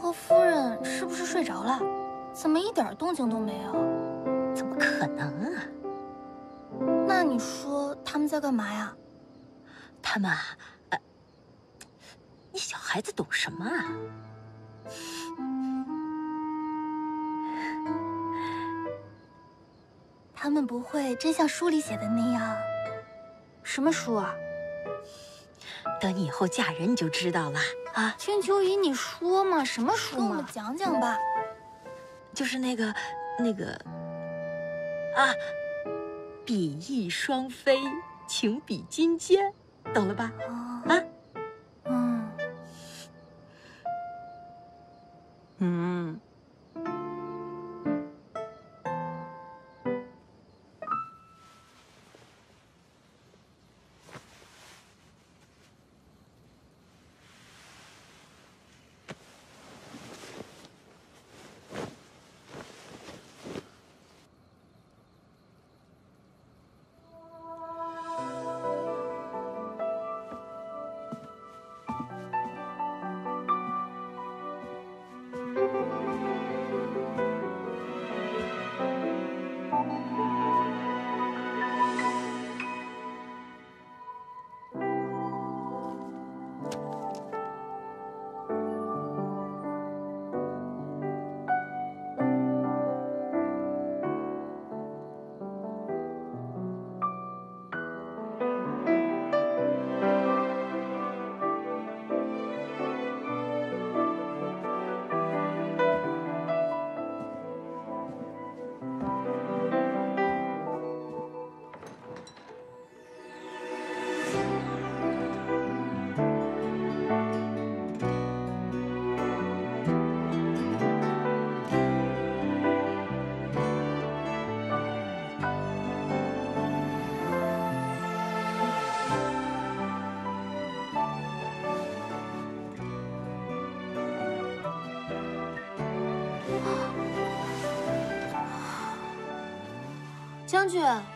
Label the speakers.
Speaker 1: 和夫人是不是睡着了？怎么一点动静都没有？
Speaker 2: 怎么可能啊？
Speaker 1: 那你说他们在干嘛呀？
Speaker 2: 他们啊，你小孩子懂什么啊？
Speaker 1: 他们不会真像书里写的那样？什么书啊？
Speaker 2: 等你以后嫁人你就知道了啊。
Speaker 1: 青丘姨，你说嘛，什么书嘛？跟我们讲讲吧。
Speaker 2: 就是那个啊，比翼双飞，情比金坚，懂了吧？啊，
Speaker 1: 嗯。将军，